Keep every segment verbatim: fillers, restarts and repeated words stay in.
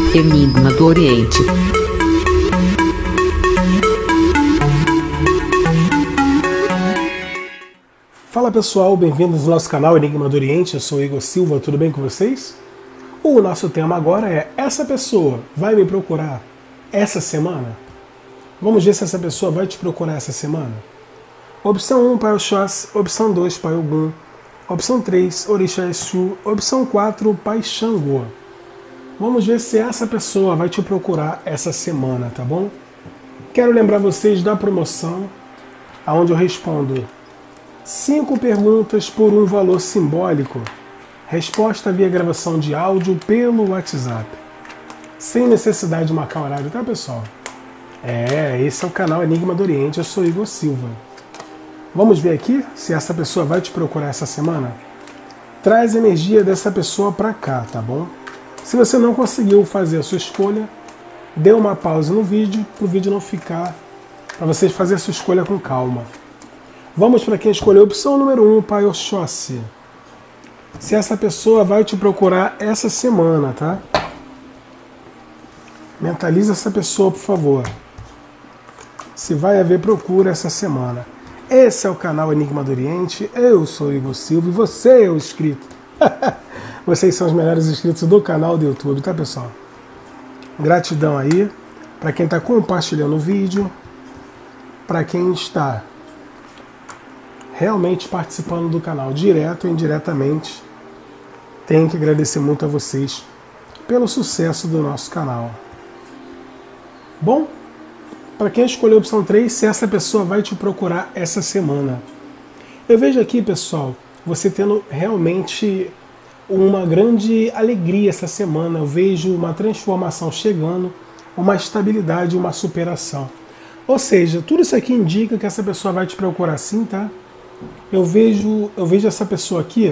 Enigma do Oriente. Fala pessoal, bem-vindos ao nosso canal Enigma do Oriente, eu sou o Igor Silva, tudo bem com vocês? O nosso tema agora é: essa pessoa vai me procurar essa semana? Vamos ver se essa pessoa vai te procurar essa semana? Opção um, Pai Oxóssi. Opção dois, Pai Ogum. Opção três, Orixá Exu. Opção quatro, Pai Xangô. Vamos ver se essa pessoa vai te procurar essa semana, tá bom? Quero lembrar vocês da promoção, onde eu respondo cinco perguntas por um valor simbólico. Resposta via gravação de áudio pelo WhatsApp. Sem necessidade de marcar horário, tá, pessoal? É, esse é o canal Enigma do Oriente, eu sou Igor Silva. Vamos ver aqui se essa pessoa vai te procurar essa semana? Traz a energia dessa pessoa pra cá, tá bom? Se você não conseguiu fazer a sua escolha, dê uma pausa no vídeo, para o vídeo não ficar, para vocês fazerem a sua escolha com calma. Vamos para quem escolheu a opção número um, Pai Oxóssi. Se essa pessoa vai te procurar essa semana, tá? Mentaliza essa pessoa, por favor. Se vai haver procura essa semana. Esse é o canal Enigma do Oriente, eu sou o Igor Silva e você é o inscrito. Vocês são os melhores inscritos do canal do YouTube, tá, pessoal? Gratidão aí para quem está compartilhando o vídeo, para quem está realmente participando do canal, direto ou indiretamente. Tenho que agradecer muito a vocês pelo sucesso do nosso canal. Bom, para quem escolheu a opção três, se essa pessoa vai te procurar essa semana. Eu vejo aqui, pessoal, você tendo realmente uma grande alegria essa semana. Eu vejo uma transformação chegando, uma estabilidade, uma superação. Ou seja, tudo isso aqui indica que essa pessoa vai te procurar sim, tá? Eu vejo, eu vejo essa pessoa aqui,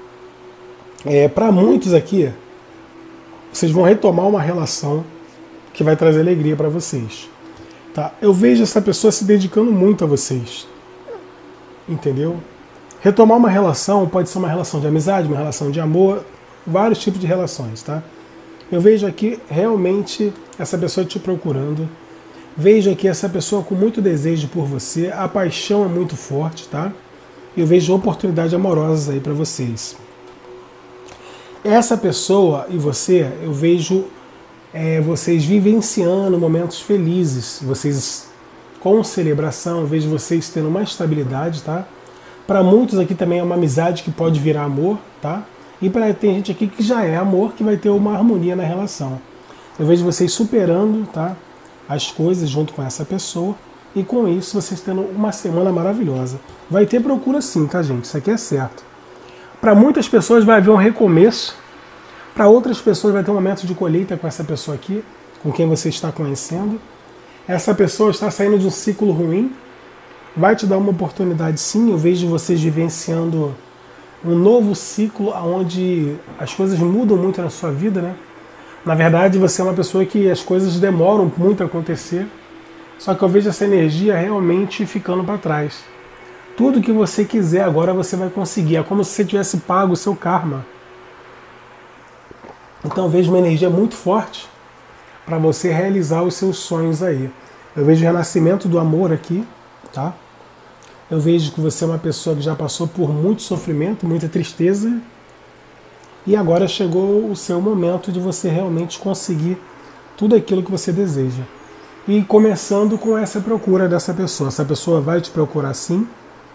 é, para muitos aqui, vocês vão retomar uma relação que vai trazer alegria para vocês. Tá? Eu vejo essa pessoa se dedicando muito a vocês. Entendeu? Retomar uma relação pode ser uma relação de amizade, uma relação de amor, vários tipos de relações, tá? Eu vejo aqui realmente essa pessoa te procurando. Vejo aqui essa pessoa com muito desejo por você, a paixão é muito forte, tá? Eu vejo oportunidades amorosas aí para vocês. Essa pessoa e você, eu vejo é, vocês vivenciando momentos felizes, vocês com celebração, eu vejo vocês tendo uma estabilidade, tá? Para muitos aqui também é uma amizade que pode virar amor, tá? E para tem gente aqui que já é amor, que vai ter uma harmonia na relação. Eu vejo vocês superando, tá, as coisas junto com essa pessoa e com isso vocês tendo uma semana maravilhosa. Vai ter procura sim, tá, gente? Isso aqui é certo. Para muitas pessoas vai haver um recomeço, para outras pessoas vai ter um momento de colheita com essa pessoa aqui, com quem você está conhecendo. Essa pessoa está saindo de um ciclo ruim, vai te dar uma oportunidade sim. Eu vejo vocês vivenciando um novo ciclo onde as coisas mudam muito na sua vida, né? Na verdade, você é uma pessoa que as coisas demoram muito a acontecer, só que eu vejo essa energia realmente ficando para trás. Tudo que você quiser agora você vai conseguir, é como se você tivesse pago o seu karma. Então eu vejo uma energia muito forte para você realizar os seus sonhos aí. Eu vejo o renascimento do amor aqui, tá? Eu vejo que você é uma pessoa que já passou por muito sofrimento, muita tristeza, e agora chegou o seu momento de você realmente conseguir tudo aquilo que você deseja. E começando com essa procura dessa pessoa. Essa pessoa vai te procurar sim.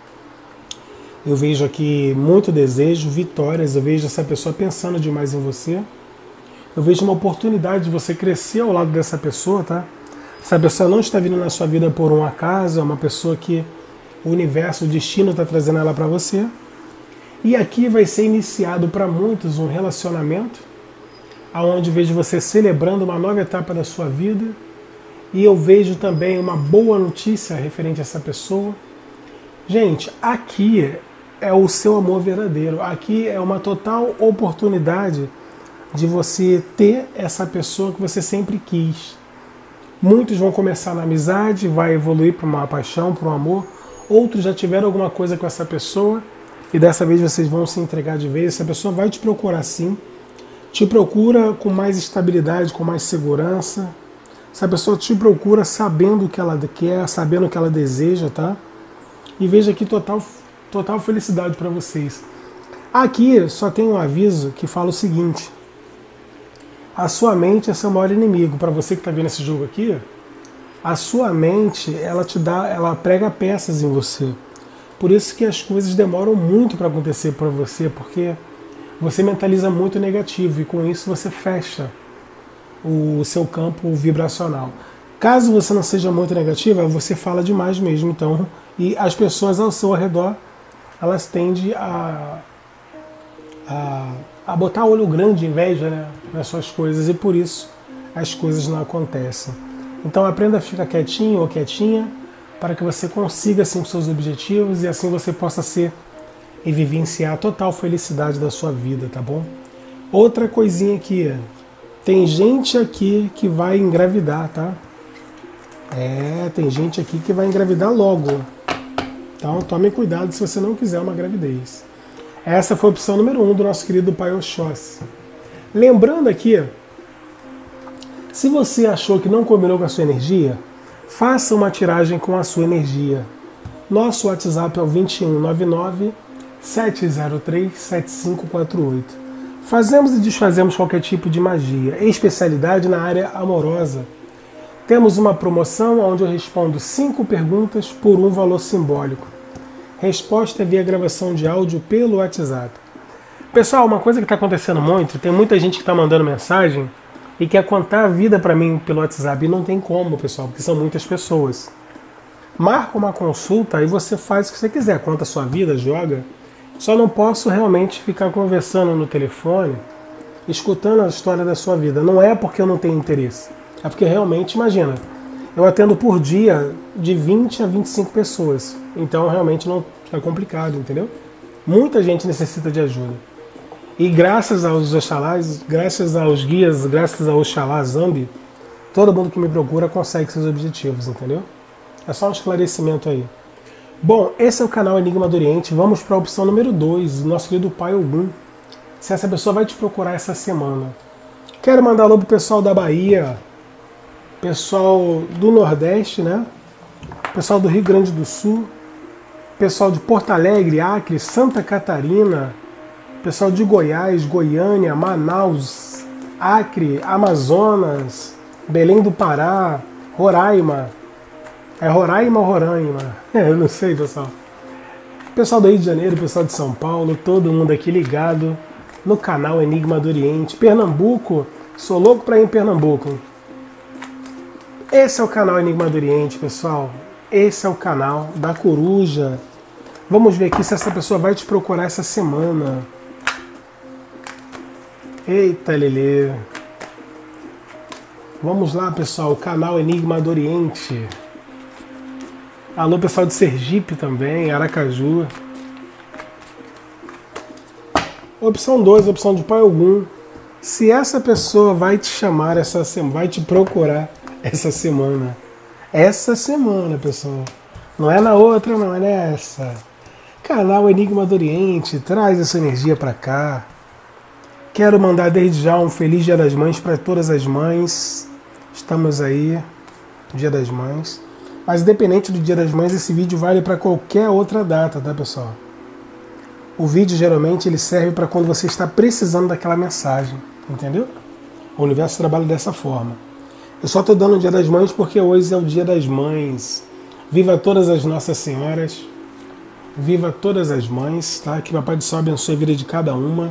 Eu vejo aqui muito desejo, vitórias, eu vejo essa pessoa pensando demais em você. Eu vejo uma oportunidade de você crescer ao lado dessa pessoa, tá? Essa pessoa não está vindo na sua vida por um acaso, é uma pessoa que o universo, o destino está trazendo ela para você. E aqui vai ser iniciado para muitos um relacionamento, onde vejo você celebrando uma nova etapa da sua vida. E eu vejo também uma boa notícia referente a essa pessoa. Gente, aqui é o seu amor verdadeiro. Aqui é uma total oportunidade de você ter essa pessoa que você sempre quis. Muitos vão começar na amizade, vai evoluir para uma paixão, para um amor. Outros já tiveram alguma coisa com essa pessoa e dessa vez vocês vão se entregar de vez. Essa pessoa vai te procurar sim. te procura com mais estabilidade, com mais segurança. Essa pessoa te procura sabendo o que ela quer, sabendo o que ela deseja, tá? E veja aqui total, total felicidade para vocês. Aqui só tem um aviso que fala o seguinte: a sua mente é seu maior inimigo. Para você que está vendo esse jogo aqui, a sua mente, ela te dá, ela prega peças em você. Por isso que as coisas demoram muito para acontecer para você, porque você mentaliza muito negativo e com isso você fecha o seu campo vibracional. Caso você não seja muito negativa, você fala demais mesmo, então, e as pessoas ao seu redor, elas tendem a, a, a botar olho grande, inveja, né, nas suas coisas, e por isso as coisas não acontecem. Então aprenda a ficar quietinho ou quietinha, para que você consiga assim, os seus objetivos e assim você possa ser e vivenciar a total felicidade da sua vida, tá bom? Outra coisinha aqui, tem gente aqui que vai engravidar, tá? É, tem gente aqui que vai engravidar logo. Então tome cuidado se você não quiser uma gravidez. Essa foi a opção número um do nosso querido Pai Oxóssi. Lembrando aqui, se você achou que não combinou com a sua energia, faça uma tiragem com a sua energia. Nosso WhatsApp é o dois um nove nove, sete zero três, sete cinco quatro oito. Fazemos e desfazemos qualquer tipo de magia, especialidade na área amorosa. Temos uma promoção onde eu respondo cinco perguntas por um valor simbólico. Resposta via gravação de áudio pelo WhatsApp. Pessoal, uma coisa que está acontecendo muito, tem muita gente que está mandando mensagem e quer contar a vida para mim pelo WhatsApp. E não tem como, pessoal, porque são muitas pessoas. Marca uma consulta e você faz o que você quiser. Conta a sua vida, joga. Só não posso realmente ficar conversando no telefone, escutando a história da sua vida. Não é porque eu não tenho interesse. É porque realmente, imagina, eu atendo por dia de vinte a vinte e cinco pessoas. Então realmente não é complicado, entendeu? Muita gente necessita de ajuda. E graças aos Oxalás, graças aos guias, graças ao Oxalá Zambi, todo mundo que me procura consegue seus objetivos, entendeu? É só um esclarecimento aí. Bom, esse é o canal Enigma do Oriente. Vamos para a opção número dois, do nosso querido Pai Ogum. Se essa pessoa vai te procurar essa semana. Quero mandar alô pro pessoal da Bahia, pessoal do Nordeste, né? Pessoal do Rio Grande do Sul, pessoal de Porto Alegre, Acre, Santa Catarina, pessoal de Goiás, Goiânia, Manaus, Acre, Amazonas, Belém do Pará, Roraima. É Roraima ou Roraima? É, eu não sei, pessoal. Pessoal do Rio de Janeiro, pessoal de São Paulo, todo mundo aqui ligado no canal Enigma do Oriente. Pernambuco, sou louco pra ir em Pernambuco. Esse é o canal Enigma do Oriente, pessoal. Esse é o canal da Coruja. Vamos ver aqui se essa pessoa vai te procurar essa semana. Eita, Lelê. Vamos lá, pessoal. O canal Enigma do Oriente. Alô, pessoal de Sergipe também, Aracaju. Opção dois, opção de Pai Ogum. Se essa pessoa vai te chamar essa semana, vai te procurar essa semana. Essa semana, pessoal. Não é na outra, não é nessa. Canal Enigma do Oriente, traz essa energia pra cá. Quero mandar desde já um feliz Dia das Mães para todas as mães. Estamos aí, Dia das Mães. Mas independente do Dia das Mães, esse vídeo vale para qualquer outra data, tá, pessoal? O vídeo geralmente ele serve para quando você está precisando daquela mensagem, entendeu? O universo trabalha dessa forma. Eu só estou dando o Dia das Mães porque hoje é o Dia das Mães. Viva todas as Nossas Senhoras. Viva todas as mães, tá? Que Papai do Céu abençoe a vida de cada uma.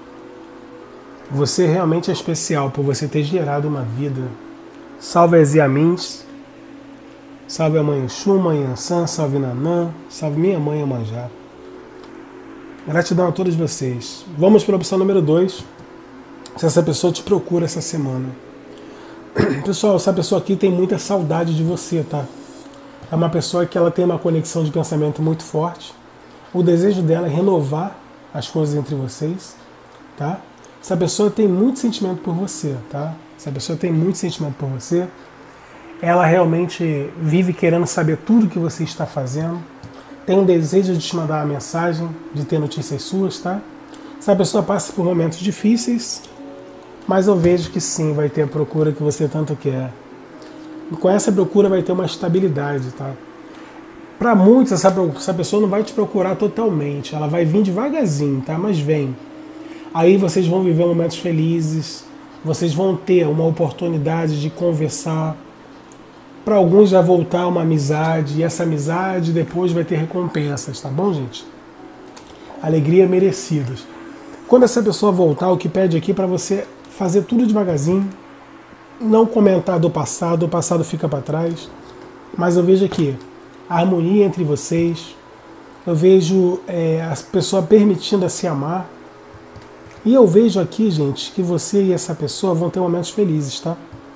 Você realmente é especial por você ter gerado uma vida. Salve as Yamins. Salve a mãe Exu, mãe Ansan, salve Nanã, salve minha mãe Iemanjá. Gratidão a todos vocês. Vamos para a opção número dois. Se essa pessoa te procura essa semana. Pessoal, essa pessoa aqui tem muita saudade de você, tá? É uma pessoa que ela tem uma conexão de pensamento muito forte. O desejo dela é renovar as coisas entre vocês, tá? Essa pessoa tem muito sentimento por você, tá? Essa pessoa tem muito sentimento por você. Ela realmente vive querendo saber tudo que você está fazendo. Tem um desejo de te mandar uma mensagem, de ter notícias suas, tá? Essa pessoa passa por momentos difíceis, mas eu vejo que sim, vai ter a procura que você tanto quer. E com essa procura vai ter uma estabilidade, tá? Para muitos, essa, essa pessoa não vai te procurar totalmente, ela vai vir devagarzinho, tá? Mas vem. Aí vocês vão viver momentos felizes, vocês vão ter uma oportunidade de conversar. Para alguns vai voltar uma amizade, e essa amizade depois vai ter recompensas, tá bom, gente? Alegria merecidas. Quando essa pessoa voltar, o que pede aqui para você fazer tudo devagarzinho, não comentar do passado, o passado fica para trás, mas eu vejo aqui a harmonia entre vocês, eu vejo é, a pessoa permitindo a se amar, e eu vejo aqui, gente, que você e essa pessoa vão ter momentos felizes, tá?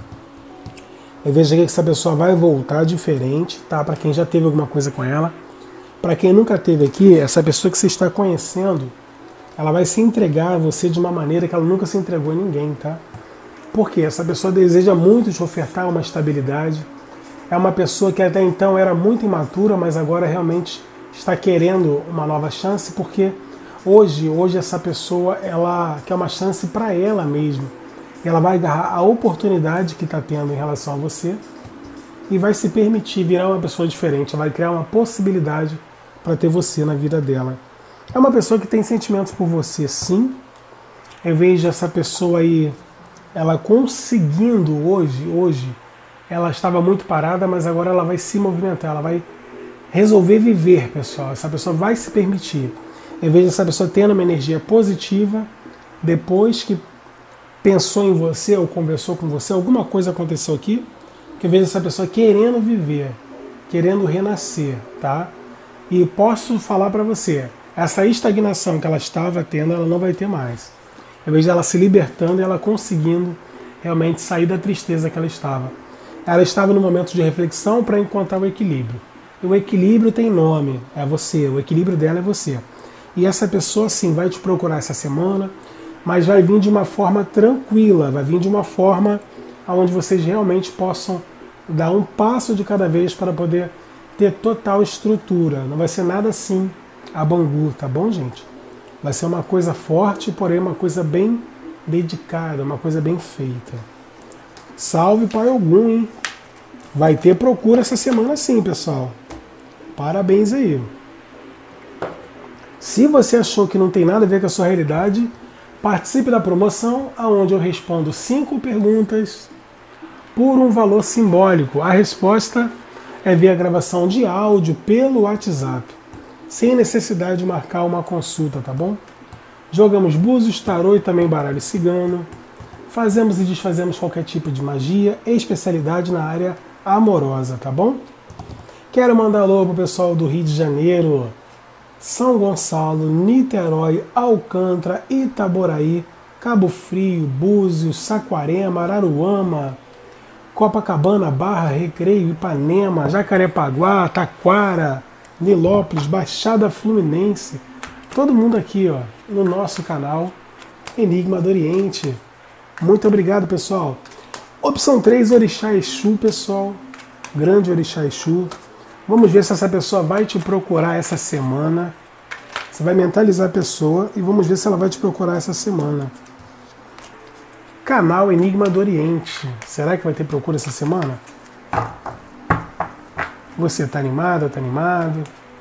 Eu vejo aqui que essa pessoa vai voltar diferente, tá? Para quem já teve alguma coisa com ela. Para quem nunca teve aqui, essa pessoa que você está conhecendo, ela vai se entregar a você de uma maneira que ela nunca se entregou a ninguém, tá? Porque essa pessoa deseja muito te ofertar uma estabilidade. É uma pessoa que até então era muito imatura, mas agora realmente está querendo uma nova chance, porque hoje, hoje essa pessoa ela quer uma chance para ela mesma. Ela vai agarrar a oportunidade que está tendo em relação a você e vai se permitir virar uma pessoa diferente. Ela vai criar uma possibilidade para ter você na vida dela. É uma pessoa que tem sentimentos por você, sim. Eu vejo essa pessoa aí, ela conseguindo hoje, hoje, ela estava muito parada, mas agora ela vai se movimentar, ela vai resolver viver, pessoal. Essa pessoa vai se permitir. Eu vejo essa pessoa tendo uma energia positiva depois que pensou em você ou conversou com você, alguma coisa aconteceu aqui, que eu vejo essa pessoa querendo viver, querendo renascer, tá? E posso falar para você, essa estagnação que ela estava tendo, ela não vai ter mais. Eu vejo ela se libertando e ela conseguindo realmente sair da tristeza que ela estava. Ela estava no momento de reflexão para encontrar o equilíbrio. E o equilíbrio tem nome, é você, o equilíbrio dela é você. E essa pessoa, sim, vai te procurar essa semana, mas vai vir de uma forma tranquila, vai vir de uma forma onde vocês realmente possam dar um passo de cada vez para poder ter total estrutura. Não vai ser nada assim a Bangu, tá bom, gente? Vai ser uma coisa forte, porém uma coisa bem dedicada, uma coisa bem feita. Salve Pai Ogum, hein? Vai ter procura essa semana sim, pessoal. Parabéns aí. Se você achou que não tem nada a ver com a sua realidade, participe da promoção, onde eu respondo cinco perguntas por um valor simbólico. A resposta é via gravação de áudio pelo WhatsApp, sem necessidade de marcar uma consulta, tá bom? Jogamos búzios, tarô e também baralho cigano. Fazemos e desfazemos qualquer tipo de magia, especialidade na área amorosa, tá bom? Quero mandar alô pro pessoal do Rio de Janeiro, São Gonçalo, Niterói, Alcântara, Itaboraí, Cabo Frio, Búzios, Saquarema, Araruama, Copacabana, Barra, Recreio, Ipanema, Jacarepaguá, Taquara, Nilópolis, Baixada Fluminense. Todo mundo aqui, ó, no nosso canal Enigma do Oriente. Muito obrigado, pessoal. Opção três, Orixá Exu, pessoal. Grande Orixá Exu. Vamos ver se essa pessoa vai te procurar essa semana. Você vai mentalizar a pessoa e vamos ver se ela vai te procurar essa semana. Canal Enigma do Oriente. Será que vai ter procura essa semana? Você está animado, está animado?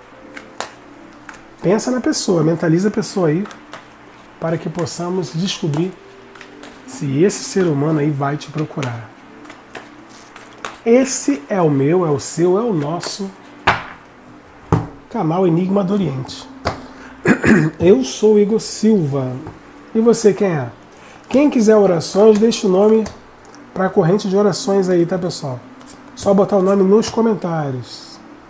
Pensa na pessoa, mentaliza a pessoa aí, para que possamos descobrir se esse ser humano aí vai te procurar. Esse é o meu, é o seu, é o nosso canal Enigma do Oriente. Eu sou Igor Silva. E você quem é? Quem quiser orações, deixa o nome para a corrente de orações aí, tá, pessoal? Só botar o nome nos comentários.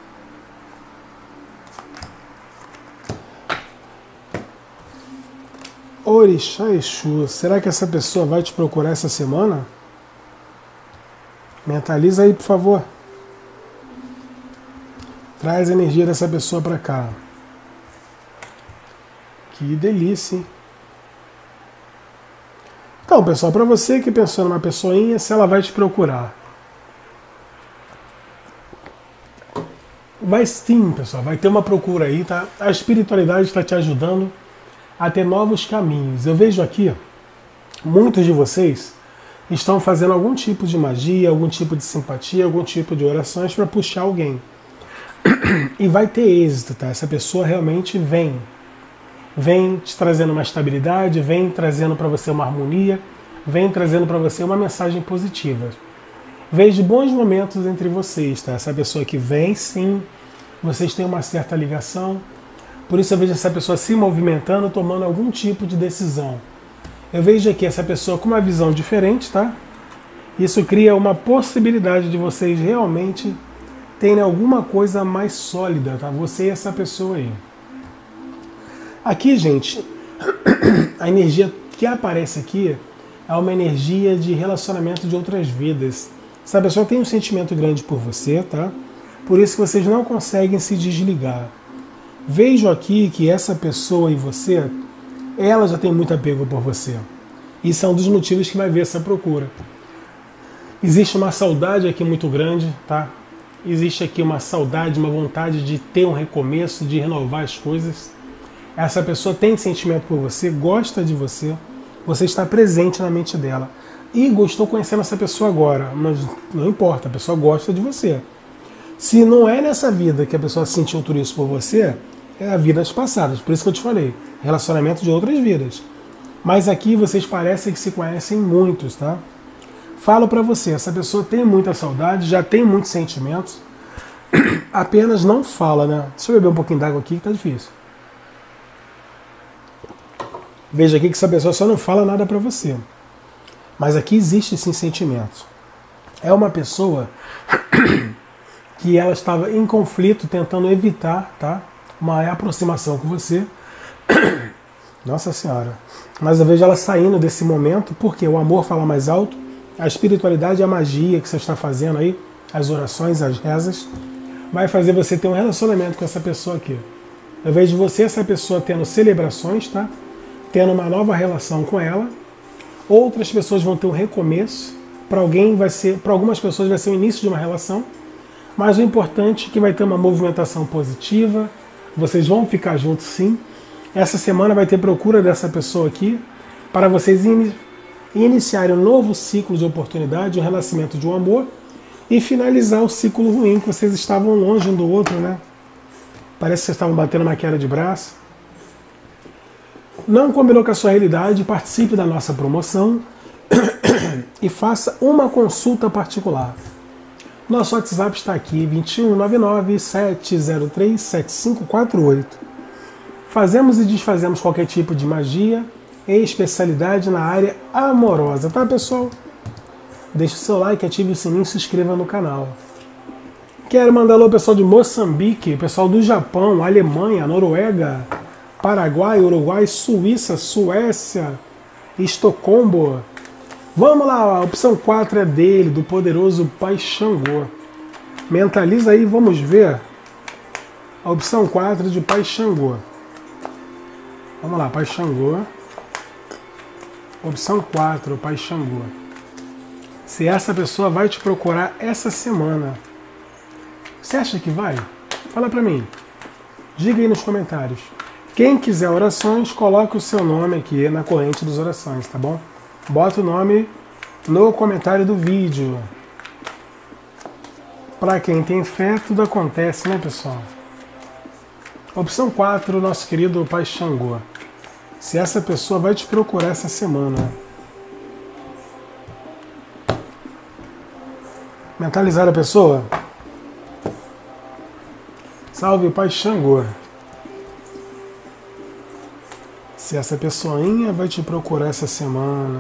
Orixá Exu, será que essa pessoa vai te procurar essa semana? Mentaliza aí, por favor. Traz a energia dessa pessoa para cá. Que delícia, hein? Então, pessoal, para você que pensou numa pessoinha, se ela vai te procurar. Vai sim, pessoal, vai ter uma procura aí, tá? A espiritualidade está te ajudando a ter novos caminhos. Eu vejo aqui muitos de vocês estão fazendo algum tipo de magia, algum tipo de simpatia, algum tipo de orações para puxar alguém. E vai ter êxito, tá? Essa pessoa realmente vem. Vem te trazendo uma estabilidade, vem trazendo para você uma harmonia, vem trazendo para você uma mensagem positiva. Vejo bons momentos entre vocês, tá? Essa pessoa que vem, sim, vocês têm uma certa ligação. Por isso eu vejo essa pessoa se movimentando, tomando algum tipo de decisão. Eu vejo aqui essa pessoa com uma visão diferente, tá? Isso cria uma possibilidade de vocês realmente terem alguma coisa mais sólida, tá? Você e essa pessoa aí. Aqui, gente, a energia que aparece aqui é uma energia de relacionamento de outras vidas. Essa pessoa tem um sentimento grande por você, tá? Por isso que vocês não conseguem se desligar. Vejo aqui que essa pessoa e você, ela já tem muito apego por você. Isso é um dos motivos que vai ver essa procura. Existe uma saudade aqui muito grande, tá? Existe aqui uma saudade, uma vontade de ter um recomeço, de renovar as coisas. Essa pessoa tem sentimento por você, gosta de você, você está presente na mente dela. Igor, estou conhecendo essa pessoa agora, mas não importa, a pessoa gosta de você. Se não é nessa vida que a pessoa sentiu tudo isso por você, é a vidas passadas. Por isso que eu te falei, relacionamento de outras vidas. Mas aqui vocês parecem que se conhecem muitos, tá? Falo pra você, essa pessoa tem muita saudade, já tem muitos sentimentos, apenas não fala, né? Deixa eu beber um pouquinho d'água aqui que tá difícil. Veja aqui que essa pessoa só não fala nada pra você. Mas aqui existe sim sentimentos. É uma pessoa que ela estava em conflito, tentando evitar, tá? Uma aproximação com você. Nossa Senhora. Mas eu vejo ela saindo desse momento, porque o amor fala mais alto, a espiritualidade e a magia que você está fazendo aí, as orações, as rezas, vai fazer você ter um relacionamento com essa pessoa aqui. Eu vejo você e essa pessoa tendo celebrações, tá? Tendo uma nova relação com ela. Outras pessoas vão ter um recomeço. Para alguém vai ser, para algumas pessoas vai ser o início de uma relação. Mas o importante é que vai ter uma movimentação positiva. Vocês vão ficar juntos, sim. Essa semana vai ter procura dessa pessoa aqui para vocês in iniciarem um novo ciclo de oportunidade, um renascimento de um amor e finalizar o ciclo ruim que vocês estavam longe um do outro, né? Parece que vocês estavam batendo uma queda de braço. Não combinou com a sua realidade, participe da nossa promoção e faça uma consulta particular. Nosso WhatsApp está aqui, vinte e um, nove nove, sete zero três, sete cinco quatro oito. Fazemos e desfazemos qualquer tipo de magia e especialidade na área amorosa, tá, pessoal? Deixe o seu like, ative o sininho e se inscreva no canal. Quero mandar alô pessoal de Moçambique, pessoal do Japão, Alemanha, Noruega, Paraguai, Uruguai, Suíça, Suécia, Estocolmo. Vamos lá, a opção quatro é dele, do poderoso Pai Xangô. Mentaliza aí, vamos ver a opção quatro de Pai Xangô. Vamos lá, Pai Xangô. Opção quatro, Pai Xangô. Se essa pessoa vai te procurar essa semana, você acha que vai? Fala pra mim. Diga aí nos comentários. Quem quiser orações, coloque o seu nome aqui na corrente das orações, tá bom? Bota o nome no comentário do vídeo. Pra quem tem fé, tudo acontece, né, pessoal? Opção quatro, nosso querido Pai Xangô. Se essa pessoa vai te procurar essa semana. Mentalizar a pessoa? Salve o Pai Xangô. Se essa pessoinha vai te procurar essa semana.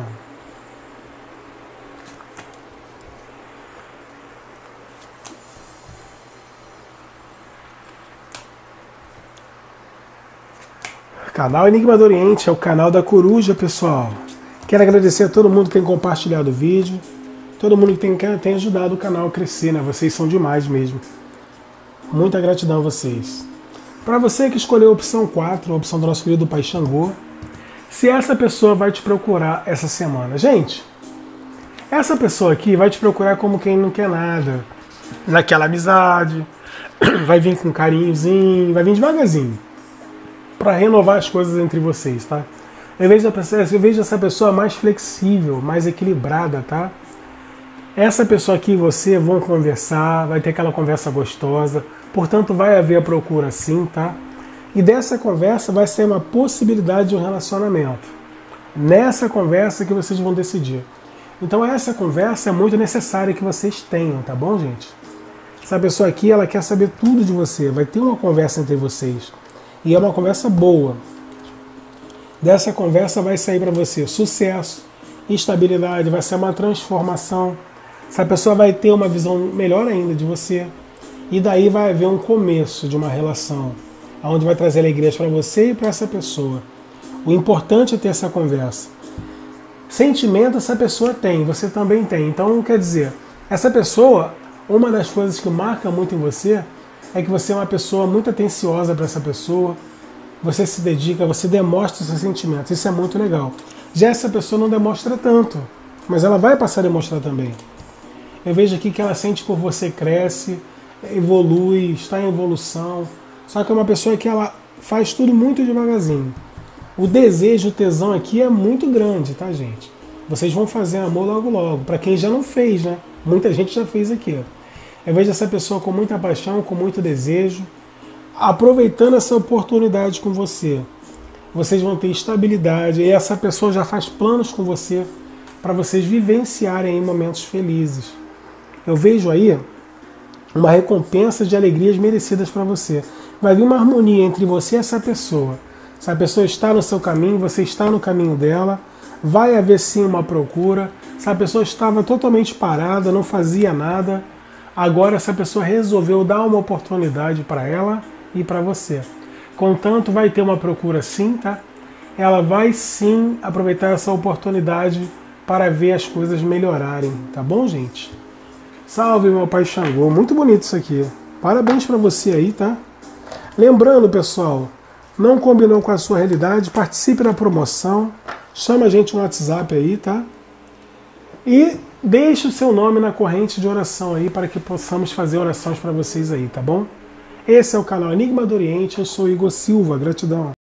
Canal Enigma do Oriente é o canal da coruja, pessoal. Quero agradecer a todo mundo que tem compartilhado o vídeo, todo mundo que tem, que tem ajudado o canal a crescer, né? Vocês são demais mesmo. Muita gratidão a vocês. Para você que escolheu a opção quatro, a opção do nosso querido Pai Xangô, se essa pessoa vai te procurar essa semana. Gente, essa pessoa aqui vai te procurar como quem não quer nada, naquela amizade, vai vir com carinhozinho, vai vir devagarzinho, para renovar as coisas entre vocês, tá? Eu vejo, eu vejo essa pessoa mais flexível, mais equilibrada, tá? Essa pessoa aqui e você vão conversar, vai ter aquela conversa gostosa, portanto vai haver a procura sim, tá? E dessa conversa vai ser uma possibilidade de um relacionamento. Nessa conversa que vocês vão decidir. Então essa conversa é muito necessária que vocês tenham, tá bom, gente? Essa pessoa aqui, ela quer saber tudo de você, vai ter uma conversa entre vocês. E é uma conversa boa. Dessa conversa vai sair para você sucesso, estabilidade, vai ser uma transformação. Essa pessoa vai ter uma visão melhor ainda de você. E daí vai haver um começo de uma relação, onde vai trazer alegrias para você e para essa pessoa. O importante é ter essa conversa. Sentimento essa pessoa tem, você também tem. Então, quer dizer, essa pessoa, uma das coisas que marca muito em você é que você é uma pessoa muito atenciosa para essa pessoa, você se dedica, você demonstra seus sentimentos, isso é muito legal. Já essa pessoa não demonstra tanto, mas ela vai passar a demonstrar também. Eu vejo aqui que ela sente por você, cresce, evolui, está em evolução, só que é uma pessoa que ela faz tudo muito devagarzinho. O desejo, o tesão aqui é muito grande, tá, gente? Vocês vão fazer amor logo logo, para quem já não fez, né? Muita gente já fez aqui. Eu vejo essa pessoa com muita paixão, com muito desejo, aproveitando essa oportunidade com você. Vocês vão ter estabilidade e essa pessoa já faz planos com você para vocês vivenciarem em momentos felizes. Eu vejo aí uma recompensa de alegrias merecidas para você. Vai vir uma harmonia entre você e essa pessoa. Essa pessoa está no seu caminho, você está no caminho dela. Vai haver sim uma procura. Essa pessoa estava totalmente parada, não fazia nada. Agora essa pessoa resolveu dar uma oportunidade para ela e para você. Contanto, vai ter uma procura sim, tá? Ela vai sim aproveitar essa oportunidade para ver as coisas melhorarem, tá bom, gente? Salve, meu pai Xangô. Muito bonito isso aqui. Parabéns para você aí, tá? Lembrando, pessoal, não combinou com a sua realidade, participe da promoção, chama a gente no WhatsApp aí, tá? E deixe o seu nome na corrente de oração aí para que possamos fazer orações para vocês aí, tá bom? Esse é o canal Enigma do Oriente, eu sou Igor Silva, gratidão.